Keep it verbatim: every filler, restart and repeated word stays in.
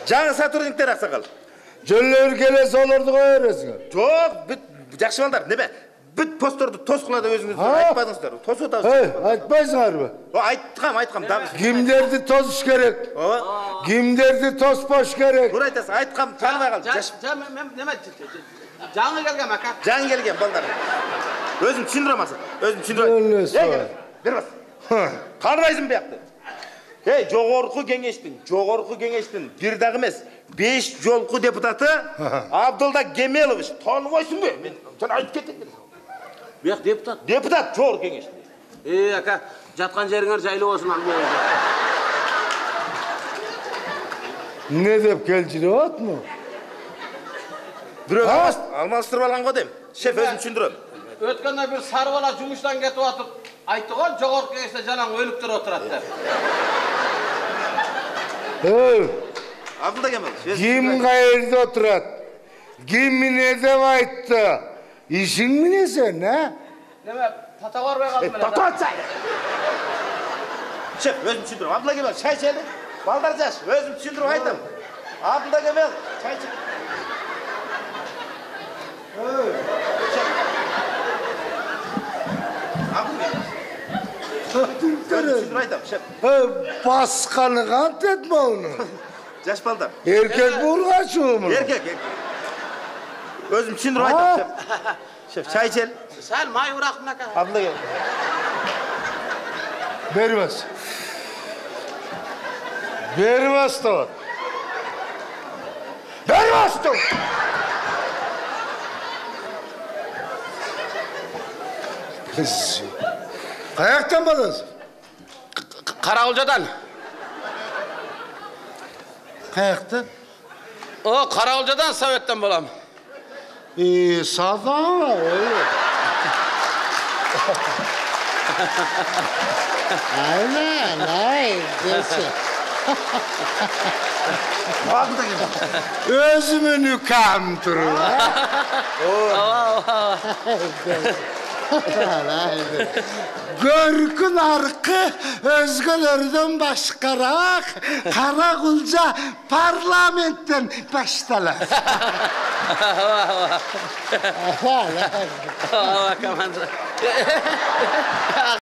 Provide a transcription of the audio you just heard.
Жаңы сотрудниктер ақсақал. Жөнлөр келесі оларды қоя бересіңер. Жоқ, бүт жақсы балдар, неме? Бүт посторды тосқылады өзіңіз айтпадыңыздар. Тосу да. Ей, айтпайсыңар ба? Айтқам, айтқам. Кимдерді тосыш керек? Кимдерді тоспаш керек? Тура айтасың, айтқам, танымай қалды. Жаңы келген ака. Жаңы келген балдар. Өзім түсіндірем асыл. Өзім түсіндірем. Бер бас. Қарайсың бияқты. Ей, жоғарғы кеңештің, жоғарғы кеңештің бір дағы емес, беш жолқы депутаты Абдулда Гемелович. Танып ойсын бе? Мен сен айтып кеттің. Бияқ депутат? Депутат, жоғарғы кеңештің. Ей, ака, жатқан жеріңер жайлы болсын алмай. Не деп келжіріп атмы? Біреу алмастырып алған ғой дейм. Шеф, өзім түсіндірем. Өткенде бір сары бала жұмыстан кетіп атып, айтты ғой, жоғарғы кеңесте жаңа өліктер отырады. Ей, Абдулда Гемелович. ким қайырды отырады? Ким міне деп айтты? Ишің міне сен, а? Неме, тата бар бай қалды. Тата атсай! Шеф, өзім түсіндірем. Абдулда Гемелович, шай шайлы. Балдар жаш, өзім түсіндірем айтам. Абдулда Гемелович, шай шайлы. Басқаны қант етме оны? Жаш балдар. Еркек болға шуымын? Еркек, еркек. Өзім түсіндіріп айтам, шеф. Шеф, шай чел. Сәл май ұрақтың ака. Абдулда кел. Бері бас. Бері бас тұр. Бері бас тұр. Қаяқтан баласың? Қарауылжадан. Қаяқтан? О, Қарауылжадан Советтен болам. Е, садаң, ой. Айна, най, десе. Өзімен үкам тұру. Görkün arqı özgələrdən başqaraq Qaraqulca parlamentdən başdalar. Vah, vah. Vah, vah, kamanca.